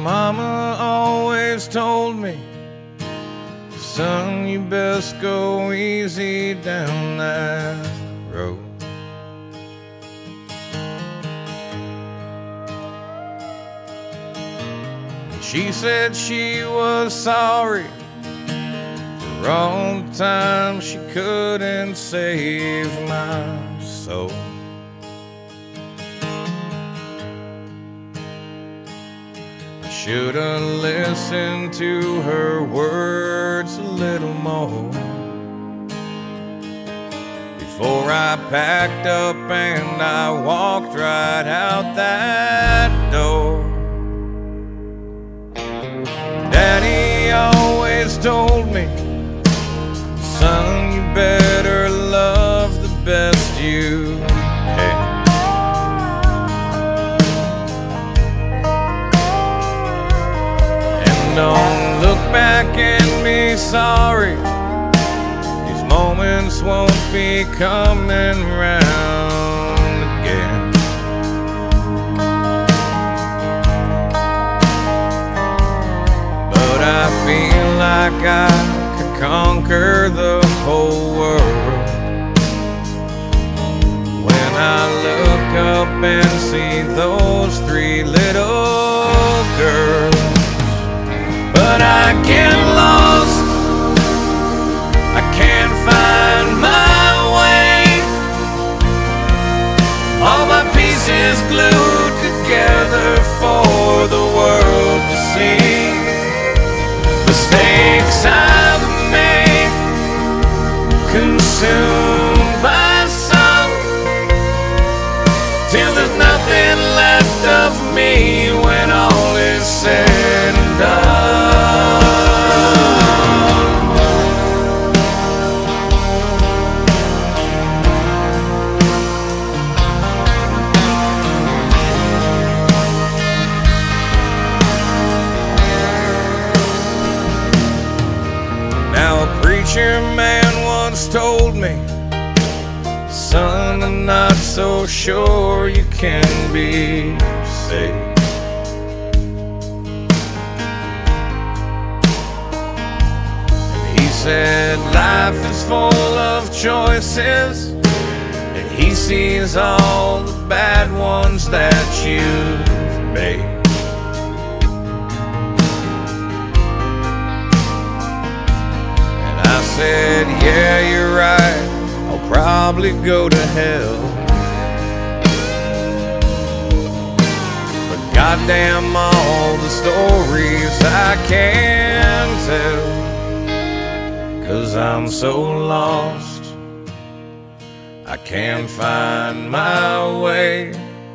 mama always told me, son, you best go easy down that road. And she said she was sorry for all the time she couldn't save my soul. Should've listened to her words a little more before I packed up and I walked right out that door. Daddy always told me, son, you better love the best you can. Don't look back and be sorry, these moments won't be coming round again. But I feel like I could conquer the whole world when I look up and see those three little girls. But I get lost, I can't find my way. All my pieces glued together for the world to see. Mistakes I've made, consumed by some, till there's nothing left of me when all is said and done. Preacher man once told me, son, I'm not so sure you can be saved. And he said life is full of choices, and he sees all the bad ones that you've made. I said, yeah, you're right, I'll probably go to hell. But goddamn all the stories I can tell, 'cause I'm so lost, I can't find my way.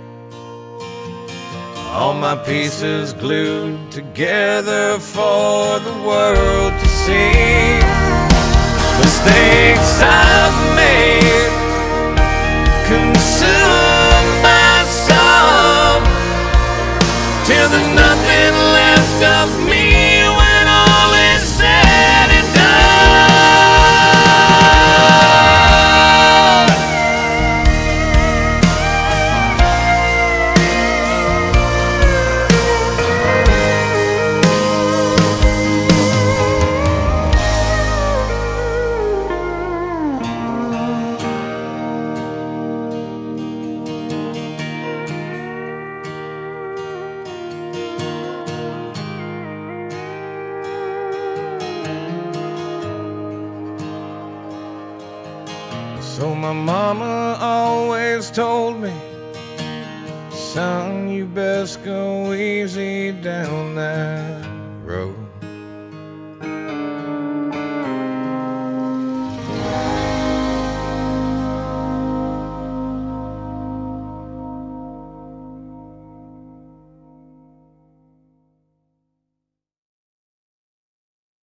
All my pieces glued together for the world to see. Mistakes I've made, consumed by some, till there's nothing left of me when all is said and done. So my mama always told me, son, you best go easy down that road.